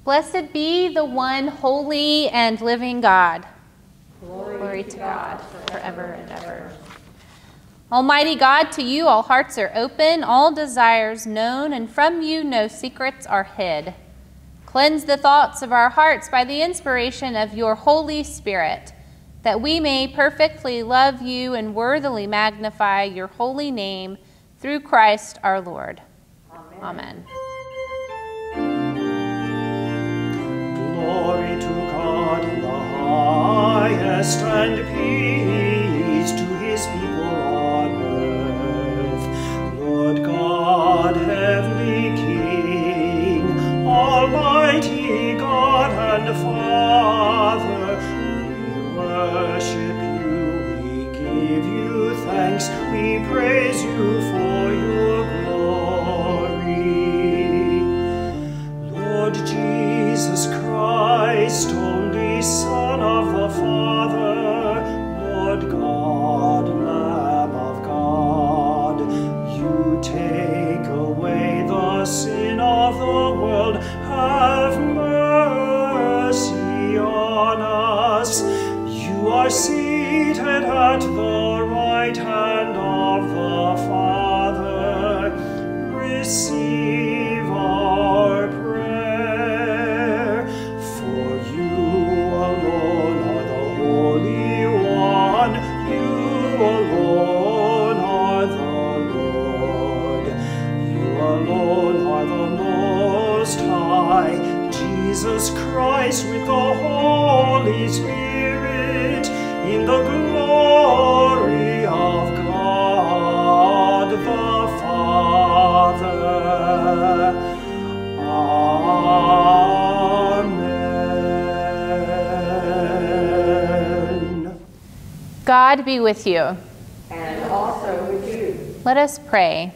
Blessed be the one holy and living God. Glory to God forever and ever. Almighty God, to you all hearts are open, all desires known, and from you no secrets are hid. Cleanse the thoughts of our hearts by the inspiration of your Holy Spirit, that we may perfectly love you and worthily magnify your holy name through Christ our Lord. Amen. Glory to God in the highest, and peace to his people on earth. Lord God, heavenly King, almighty God and Father, we worship you, we give you thanks, we praise you for your glory. Lord Jesus Christ, only Son of the Father, Lord God, Lamb of God, you take away the sin of the world, have mercy on us. You are seated at the right hand of the Father. Receive our prayer, for you alone are the Holy One, you alone are the Lord, you alone are the Most High, Jesus Christ with the Holy Spirit, in the glory of God the Father. Amen. God be with you. And also with you. Let us pray.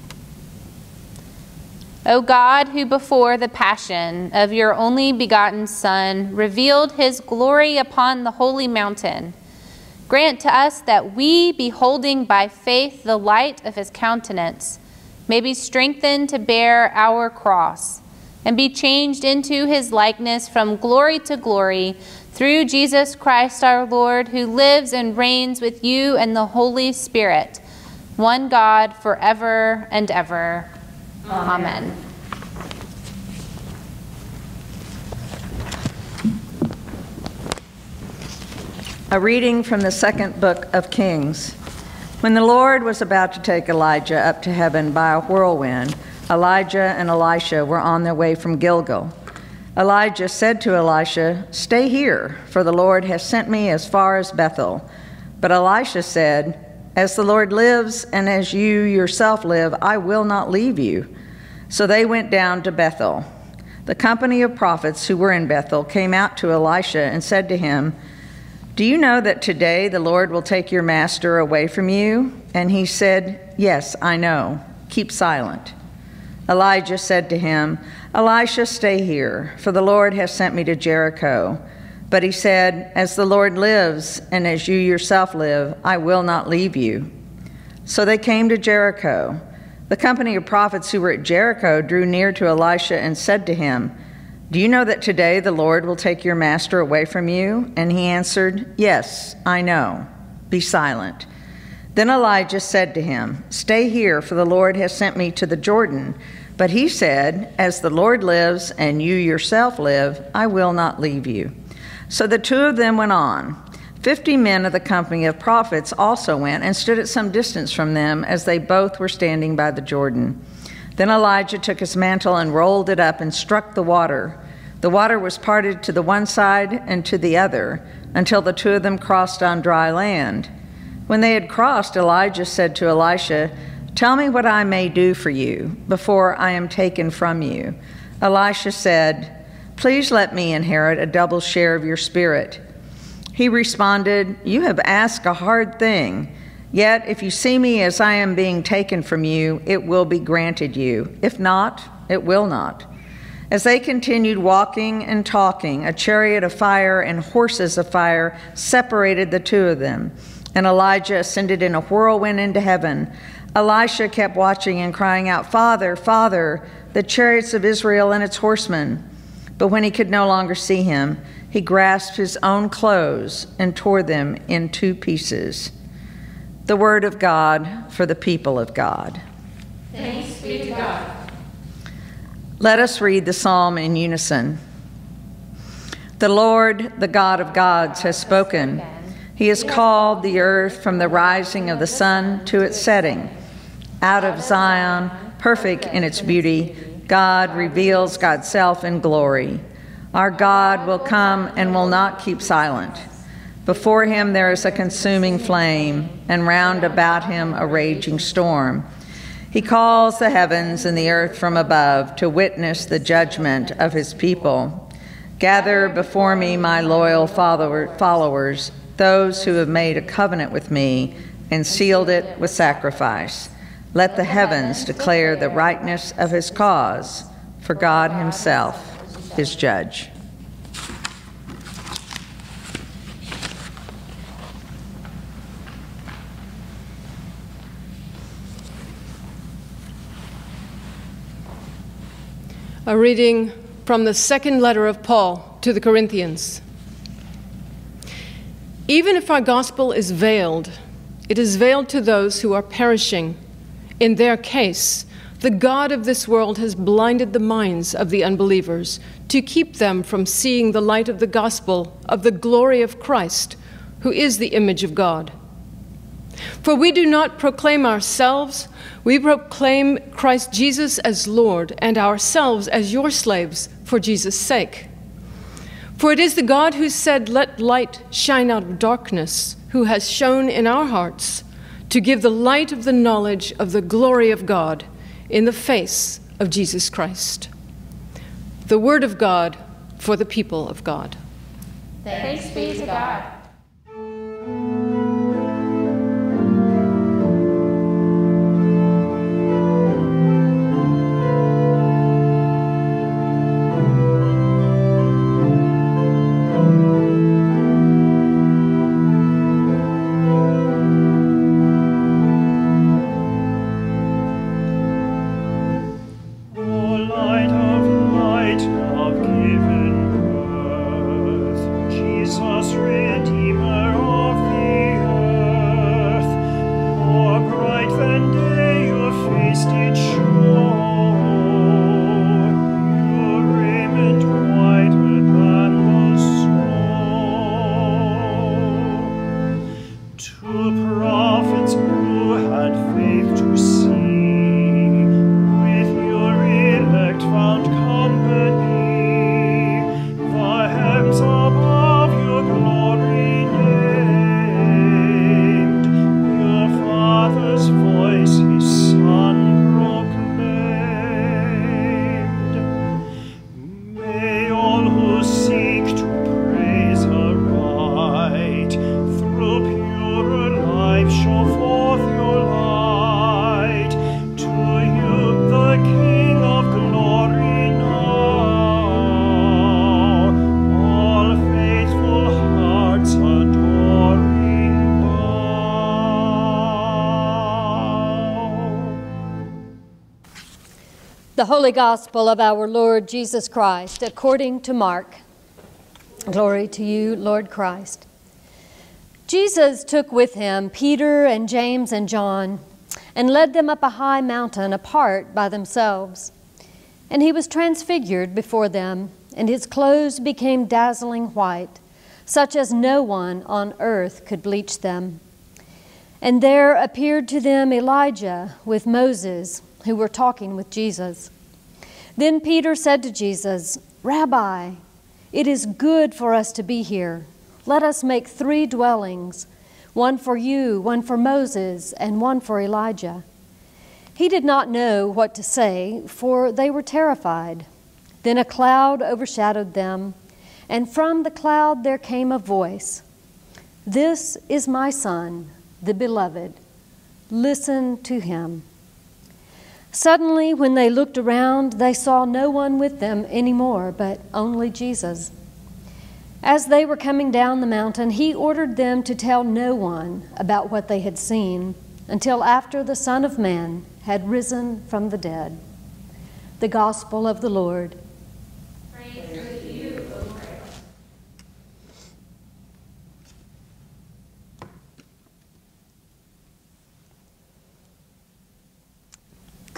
O God, who before the passion of your only begotten Son revealed his glory upon the holy mountain, grant to us that we, beholding by faith the light of his countenance, may be strengthened to bear our cross, and be changed into his likeness from glory to glory, through Jesus Christ our Lord, who lives and reigns with you and the Holy Spirit, one God, forever and ever. Amen. A reading from the second book of Kings. When the Lord was about to take Elijah up to heaven by a whirlwind, Elijah and Elisha were on their way from Gilgal. Elijah said to Elisha, "Stay here, for the Lord has sent me as far as Bethel." But Elisha said, "As the Lord lives and as you yourself live, I will not leave you." So they went down to Bethel. The company of prophets who were in Bethel came out to Elisha and said to him, "Do you know that today the Lord will take your master away from you?" And he said, "Yes, I know. Keep silent." Elijah said to him, "Elisha, stay here, for the Lord has sent me to Jericho." But he said, "As the Lord lives, and as you yourself live, I will not leave you." So they came to Jericho. The company of prophets who were at Jericho drew near to Elisha and said to him, "Do you know that today the Lord will take your master away from you?" And he answered, "Yes, I know. Be silent." Then Elijah said to him, "Stay here, for the Lord has sent me to the Jordan." But he said, "As the Lord lives and you yourself live, I will not leave you." So the two of them went on. 50 men of the company of prophets also went and stood at some distance from them as they both were standing by the Jordan. Then Elijah took his mantle and rolled it up and struck the water. The water was parted to the one side and to the other, until the two of them crossed on dry land. When they had crossed, Elijah said to Elisha, "Tell me what I may do for you before I am taken from you." Elisha said, "Please let me inherit a double share of your spirit." He responded, "You have asked a hard thing. Yet if you see me as I am being taken from you, it will be granted you. If not, it will not." As they continued walking and talking, a chariot of fire and horses of fire separated the two of them. And Elijah ascended in a whirlwind into heaven. Elisha kept watching and crying out, "Father, Father, the chariots of Israel and its horsemen." But when he could no longer see him, he grasped his own clothes and tore them in 2 pieces. The word of God for the people of God. Thanks be to God. Let us read the psalm in unison. The Lord, the God of gods, has spoken. He has called the earth from the rising of the sun to its setting. Out of Zion, perfect in its beauty, God reveals God's self in glory. Our God will come and will not keep silent. Before him there is a consuming flame, and round about him a raging storm. He calls the heavens and the earth from above to witness the judgment of his people. Gather before me my loyal followers, those who have made a covenant with me and sealed it with sacrifice. Let the heavens declare the rightness of his cause, for God himself is judge. A reading from the second letter of Paul to the Corinthians. Even if our gospel is veiled, it is veiled to those who are perishing. In their case, the God of this world has blinded the minds of the unbelievers to keep them from seeing the light of the gospel of the glory of Christ, who is the image of God. For we do not proclaim ourselves, we proclaim Christ Jesus as Lord, and ourselves as your slaves for Jesus' sake. For it is the God who said, "Let light shine out of darkness," who has shone in our hearts to give the light of the knowledge of the glory of God in the face of Jesus Christ. The word of God for the people of God. Thanks be to God. The Holy Gospel of our Lord Jesus Christ, according to Mark. Glory to you, Lord Christ. Jesus took with him Peter and James and John and led them up a high mountain apart by themselves. And he was transfigured before them, and his clothes became dazzling white, such as no one on earth could bleach them. And there appeared to them Elijah with Moses, who were talking with Jesus. Then Peter said to Jesus, "Rabbi, it is good for us to be here. Let us make 3 dwellings, one for you, one for Moses, and one for Elijah." He did not know what to say, for they were terrified. Then a cloud overshadowed them, and from the cloud there came a voice, "This is my Son, the Beloved. Listen to him." Suddenly, when they looked around, they saw no one with them anymore, but only Jesus. As they were coming down the mountain, he ordered them to tell no one about what they had seen until after the Son of Man had risen from the dead. The Gospel of the Lord. Praise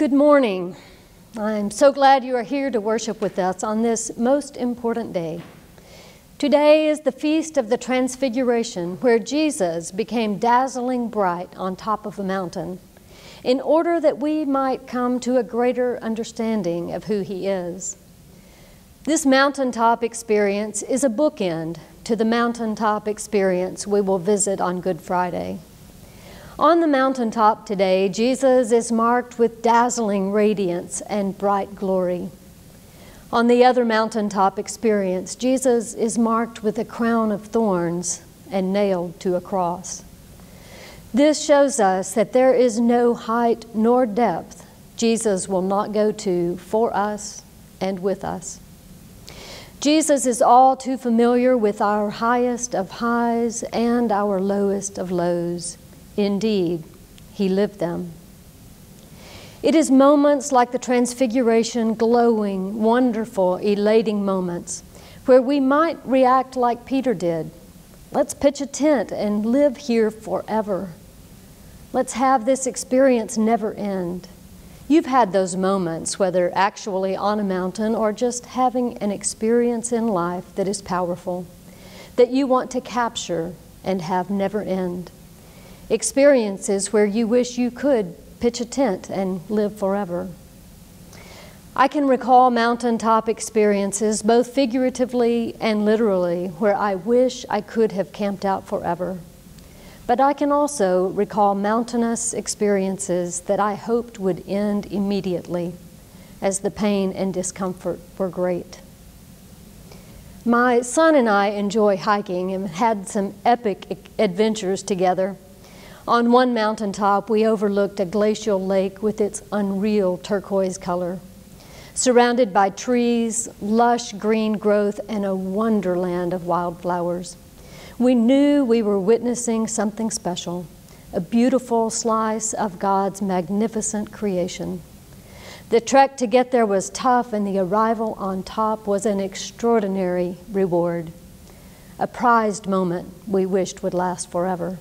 Good morning. I'm so glad you are here to worship with us on this most important day. Today is the Feast of the Transfiguration, where Jesus became dazzling bright on top of a mountain, in order that we might come to a greater understanding of who he is. This mountaintop experience is a bookend to the mountaintop experience we will visit on Good Friday. On the mountaintop today, Jesus is marked with dazzling radiance and bright glory. On the other mountaintop experience, Jesus is marked with a crown of thorns and nailed to a cross. This shows us that there is no height nor depth Jesus will not go to for us and with us. Jesus is all too familiar with our highest of highs and our lowest of lows. Indeed, he lived them. It is moments like the Transfiguration, glowing, wonderful, elating moments, where we might react like Peter did. Let's pitch a tent and live here forever. Let's have this experience never end. You've had those moments, whether actually on a mountain or just having an experience in life that is powerful, that you want to capture and have never end. Experiences where you wish you could pitch a tent and live forever. I can recall mountaintop experiences, both figuratively and literally, where I wish I could have camped out forever. But I can also recall mountainous experiences that I hoped would end immediately, as the pain and discomfort were great. My son and I enjoy hiking and had some epic adventures together. On one mountaintop, we overlooked a glacial lake with its unreal turquoise color, surrounded by trees, lush green growth, and a wonderland of wildflowers. We knew we were witnessing something special, a beautiful slice of God's magnificent creation. The trek to get there was tough, and the arrival on top was an extraordinary reward, a prized moment we wished would last forever.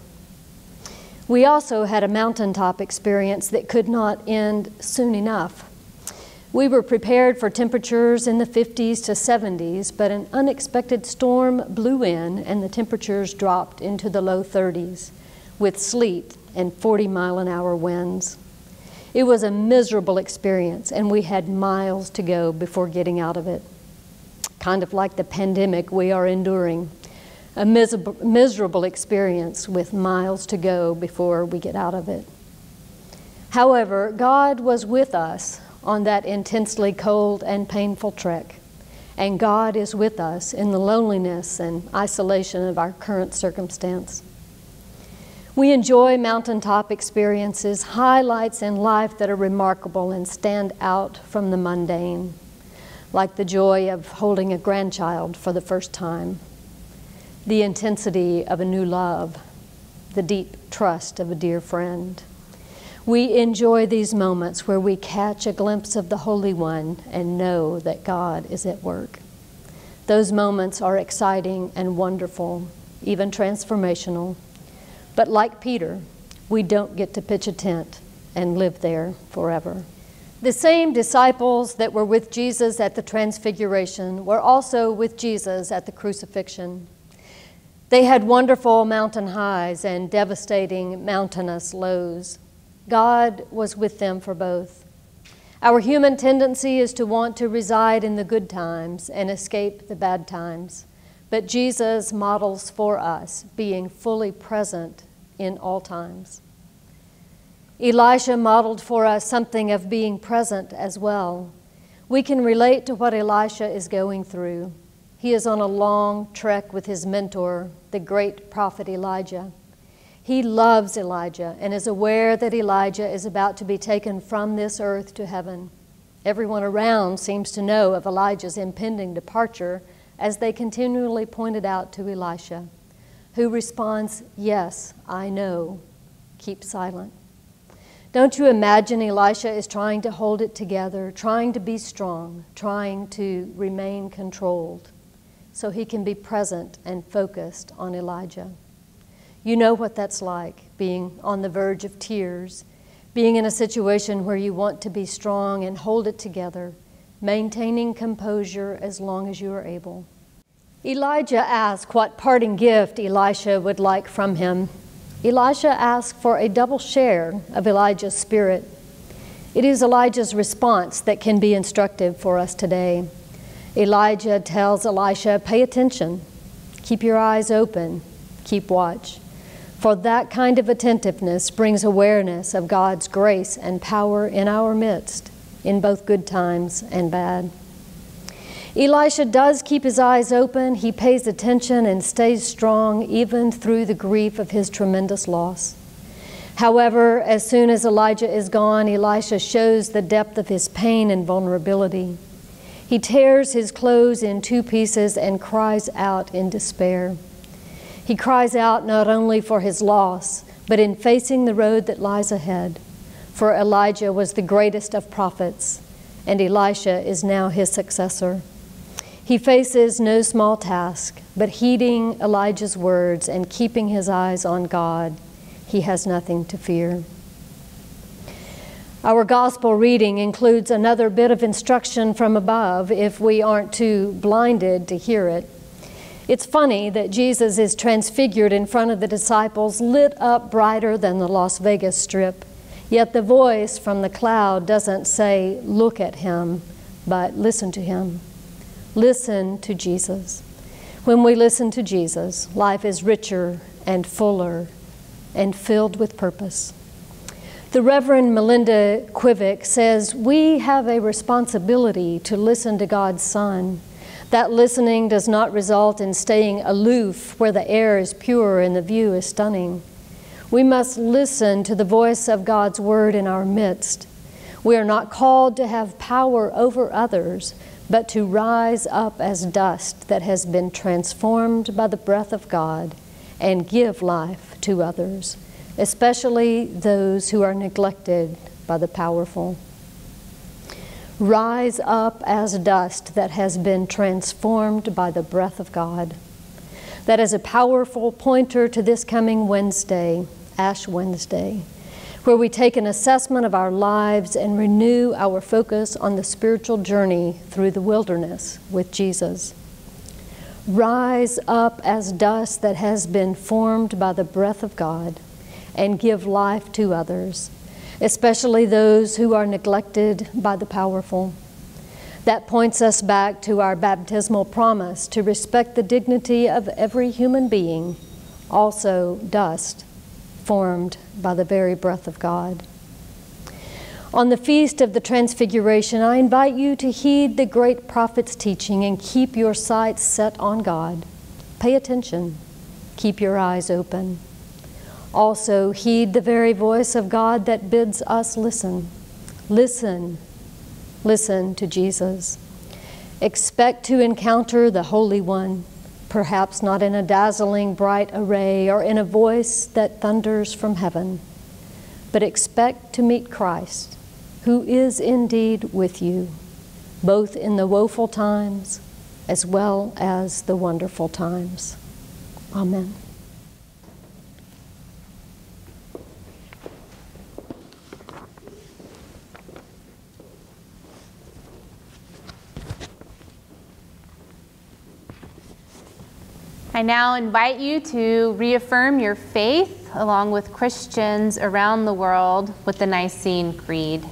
We also had a mountaintop experience that could not end soon enough. We were prepared for temperatures in the 50s to 70s, but an unexpected storm blew in and the temperatures dropped into the low 30s with sleet and 40-mile-an-hour winds. It was a miserable experience, and we had miles to go before getting out of it. Kind of like the pandemic we are enduring. A miserable experience with miles to go before we get out of it. However, God was with us on that intensely cold and painful trek, and God is with us in the loneliness and isolation of our current circumstance. We enjoy mountaintop experiences, highlights in life that are remarkable and stand out from the mundane, like the joy of holding a grandchild for the first time, the intensity of a new love, the deep trust of a dear friend. We enjoy these moments where we catch a glimpse of the Holy One and know that God is at work. Those moments are exciting and wonderful, even transformational. But like Peter, we don't get to pitch a tent and live there forever. The same disciples that were with Jesus at the Transfiguration were also with Jesus at the crucifixion. They had wonderful mountain highs and devastating mountainous lows. God was with them for both. Our human tendency is to want to reside in the good times and escape the bad times. But Jesus models for us being fully present in all times. Elisha modeled for us something of being present as well. We can relate to what Elisha is going through. He is on a long trek with his mentor, the great prophet Elijah. He loves Elijah and is aware that Elijah is about to be taken from this earth to heaven. Everyone around seems to know of Elijah's impending departure as they continually point it out to Elisha, who responds, "Yes, I know. Keep silent." Don't you imagine Elisha is trying to hold it together, trying to be strong, trying to remain controlled, so he can be present and focused on Elijah. You know what that's like, being on the verge of tears, being in a situation where you want to be strong and hold it together, maintaining composure as long as you are able. Elijah asked what parting gift Elisha would like from him. Elisha asked for a double share of Elijah's spirit. It is Elijah's response that can be instructive for us today. Elijah tells Elisha, pay attention, keep your eyes open, keep watch. For that kind of attentiveness brings awareness of God's grace and power in our midst, in both good times and bad. Elisha does keep his eyes open. He pays attention and stays strong even through the grief of his tremendous loss. However, as soon as Elijah is gone, Elisha shows the depth of his pain and vulnerability. He tears his clothes in two pieces and cries out in despair. He cries out not only for his loss, but in facing the road that lies ahead. For Elijah was the greatest of prophets, and Elisha is now his successor. He faces no small task, but heeding Elijah's words and keeping his eyes on God, he has nothing to fear. Our gospel reading includes another bit of instruction from above if we aren't too blinded to hear it. It's funny that Jesus is transfigured in front of the disciples, lit up brighter than the Las Vegas Strip. Yet the voice from the cloud doesn't say, look at him, but listen to him. Listen to Jesus. When we listen to Jesus, life is richer and fuller and filled with purpose. The Reverend Melinda Quivick says, we have a responsibility to listen to God's Son. That listening does not result in staying aloof where the air is pure and the view is stunning. We must listen to the voice of God's Word in our midst. We are not called to have power over others, but to rise up as dust that has been transformed by the breath of God and give life to others, especially those who are neglected by the powerful. Rise up as dust that has been transformed by the breath of God. That is a powerful pointer to this coming Wednesday, Ash Wednesday, where we take an assessment of our lives and renew our focus on the spiritual journey through the wilderness with Jesus. Rise up as dust that has been formed by the breath of God and give life to others, especially those who are neglected by the powerful. That points us back to our baptismal promise to respect the dignity of every human being, also dust, formed by the very breath of God. On the Feast of the Transfiguration, I invite you to heed the great prophet's teaching and keep your sights set on God. Pay attention. Keep your eyes open. Also, heed the very voice of God that bids us listen. Listen. Listen to Jesus. Expect to encounter the Holy One, perhaps not in a dazzling bright array or in a voice that thunders from heaven, but expect to meet Christ, who is indeed with you, both in the woeful times as well as the wonderful times. Amen. I now invite you to reaffirm your faith along with Christians around the world with the Nicene Creed.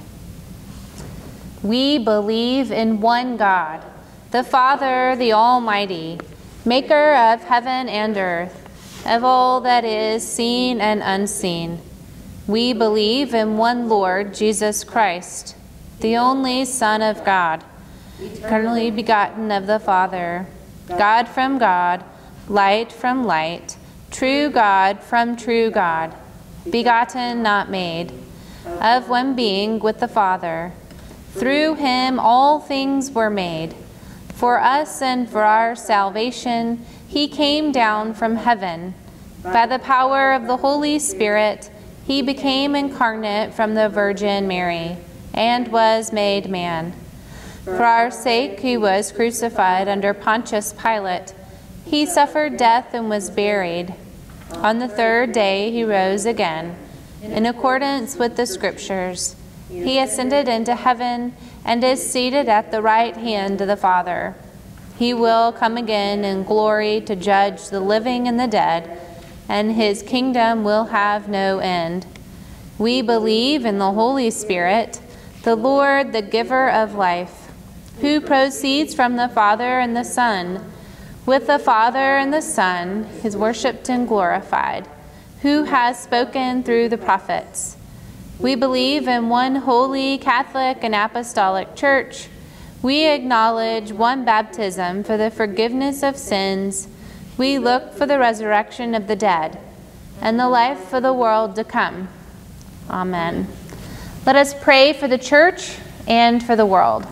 We believe in one God, the Father, the Almighty, maker of heaven and earth, of all that is seen and unseen. We believe in one Lord, Jesus Christ, the only Son of God, eternally begotten of the Father, God from God, light from light, true God from true God, begotten, not made, of one being with the Father. Through him all things were made. For us and for our salvation, he came down from heaven. By the power of the Holy Spirit, he became incarnate from the Virgin Mary, and was made man. For our sake he was crucified under Pontius Pilate. He suffered death and was buried. On the third day he rose again. in accordance with the Scriptures. He ascended into heaven and is seated at the right hand of the Father. He will come again in glory to judge the living and the dead, and his kingdom will have no end. We believe in the Holy Spirit, the Lord, the giver of life, who proceeds from the Father and the Son. With the Father and the Son is worshipped and glorified, who has spoken through the prophets. We believe in one holy, Catholic, and Apostolic Church. We acknowledge one baptism for the forgiveness of sins. We look for the resurrection of the dead and the life for the world to come. Amen. Let us pray for the Church and for the world.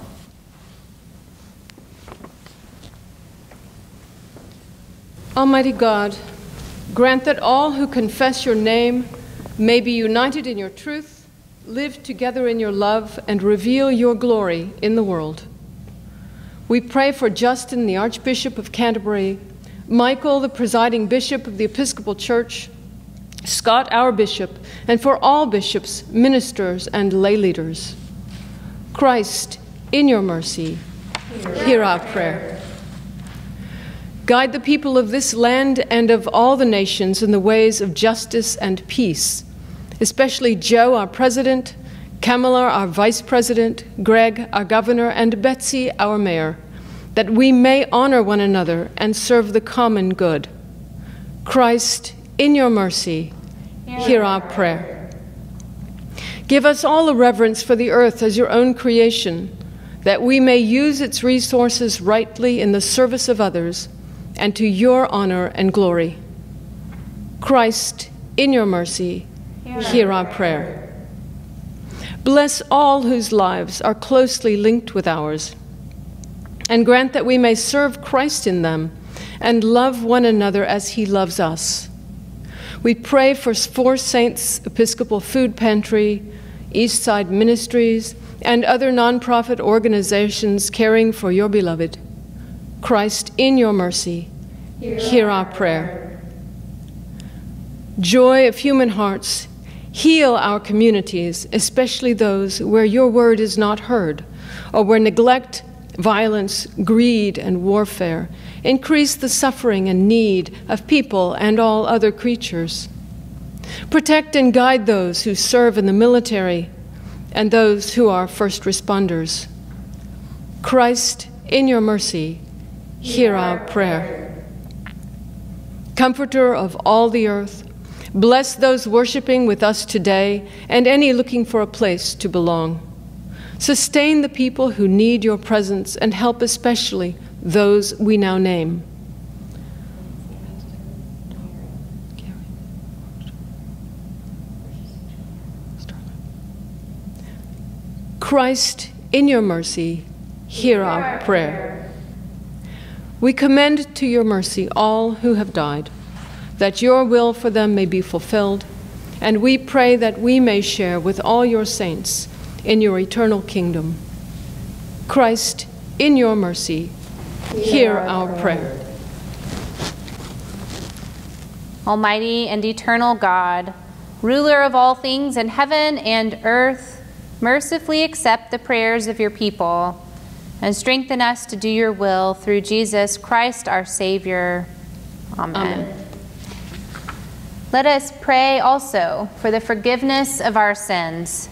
Almighty God, grant that all who confess your name may be united in your truth, live together in your love, and reveal your glory in the world. We pray for Justin, the Archbishop of Canterbury, Michael, the presiding bishop of the Episcopal Church, Scott, our bishop, and for all bishops, ministers, and lay leaders. Christ, in your mercy, hear our prayer. Guide the people of this land and of all the nations in the ways of justice and peace, especially Joe, our president, Kamala, our vice president, Greg, our governor, and Betsy, our mayor, that we may honor one another and serve the common good. Christ, in your mercy, hear our prayer. Give us all a reverence for the earth as your own creation, that we may use its resources rightly in the service of others and to your honor and glory. Christ, in your mercy, hear our prayer. Bless all whose lives are closely linked with ours, and grant that we may serve Christ in them and love one another as he loves us. We pray for Four Saints Episcopal Food Pantry, Eastside Ministries, and other nonprofit organizations caring for your beloved. Christ, in your mercy, hear our prayer. Joy of human hearts, heal our communities, especially those where your word is not heard, or where neglect, violence, greed, and warfare increase the suffering and need of people and all other creatures. Protect and guide those who serve in the military and those who are first responders. Christ, in your mercy, hear our prayer. Comforter of all the earth, bless those worshiping with us today and any looking for a place to belong. Sustain the people who need your presence and help especially those we now name. Christ, in your mercy, hear our prayer. We commend to your mercy all who have died, that your will for them may be fulfilled, and we pray that we may share with all your saints in your eternal kingdom. Christ, in your mercy, hear our prayer. Almighty and eternal God, ruler of all things in heaven and earth, mercifully accept the prayers of your people and strengthen us to do your will through Jesus Christ our Savior. Amen. Amen. Let us pray also for the forgiveness of our sins.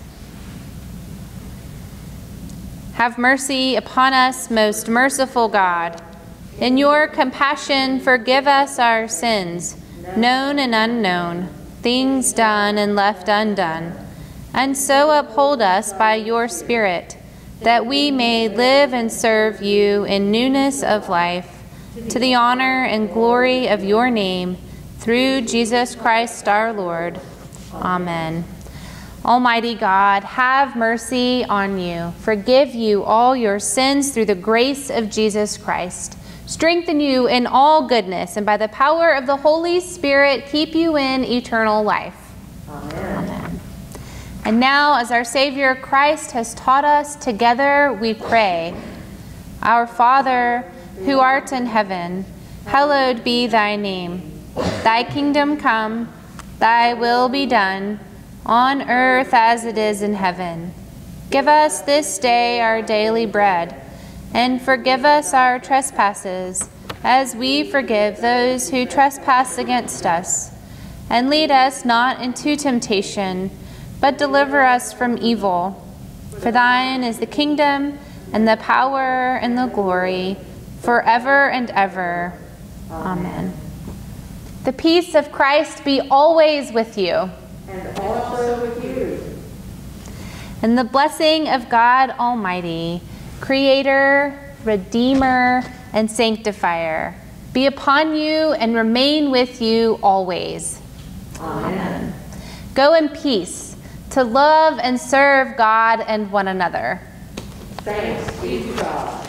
Have mercy upon us, most merciful God. In your compassion, forgive us our sins, known and unknown, things done and left undone, and so uphold us by your Spirit, that we may live and serve you in newness of life, to the honor and glory of your name, through Jesus Christ our Lord. Amen. Almighty God, have mercy on you, forgive you all your sins through the grace of Jesus Christ, strengthen you in all goodness, and by the power of the Holy Spirit, keep you in eternal life. Amen. Amen. And now, as our Savior Christ has taught us, together we pray. Our Father, who art in heaven, hallowed be thy name. Thy kingdom come, thy will be done, on earth as it is in heaven. Give us this day our daily bread, and forgive us our trespasses, as we forgive those who trespass against us. And lead us not into temptation, but deliver us from evil. For thine is the kingdom, and the power, and the glory, forever and ever. Amen. The peace of Christ be always with you. And also with you. And the blessing of God Almighty, Creator, Redeemer, and Sanctifier, be upon you and remain with you always. Amen. Go in peace to love and serve God and one another. Thanks be to God.